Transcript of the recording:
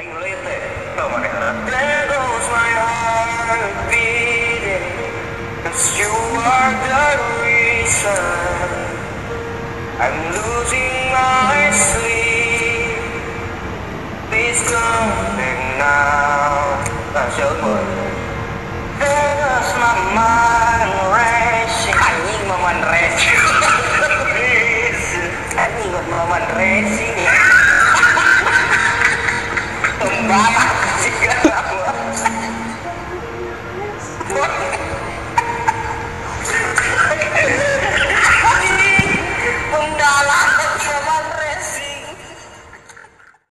There goes my heart beating, 'cause you are the reason I'm losing my sleep. Please come back now.